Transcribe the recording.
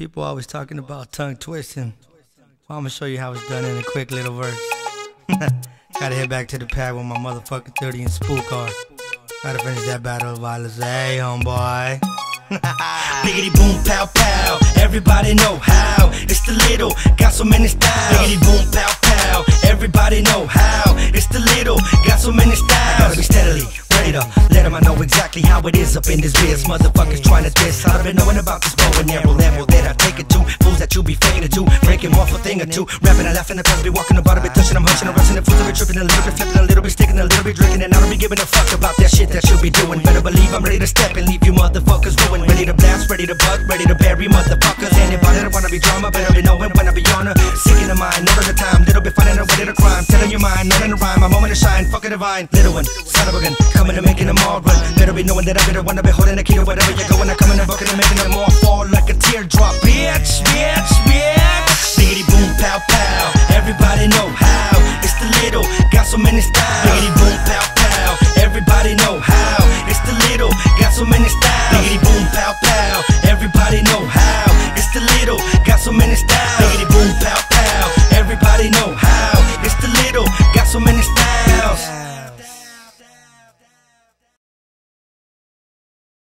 People always talking about tongue twisting. Well, I'm gonna show you how it's done in a quick little verse. Gotta head back to the pad with my motherfucking 30 and spool car. Gotta finish that battle of violence. Hey, homeboy. Biggity boom pow pow, everybody know how. It's the little, got so many styles. Biggity boom pow pow, everybody know how. It's the little, got so many styles. Gotta be steadily ready to let them know exactly how it is up in this biz. Motherfuckers trying to diss. I've been knowing about this bow and arrow level that I take it to. Fools that you be faking it to, breaking off a thing or two. Rapping and laughing, the cause be walking about a bit, touching, I'm hunching, I'm rushing. The fools are be tripping a little bit, flipping a little bit, sticking a little bit, drinking, and I don't be giving a fuck about that shit that you be doing. Better believe I'm ready to step and leave you motherfuckers ruined. Ready to blast, ready to bug, ready to bury motherfuckers. Anybody that wanna be drama, better be knowing when I be on her. Sick in the mind, none of the time, little bit finding a way to crime. Telling your mind, none in the rhyme, my moment to shine, fucking divine. Little one, son of a gun, coming and making them all run. Better be knowing that I better wanna be holding the key to whatever you're going. I'm coming and bucking and making them all fall like a teardrop. Bitch, bitch, bitch. Biggity boom pow pow, everybody know how. It's the little, got so many styles. Biggity boom pow pow.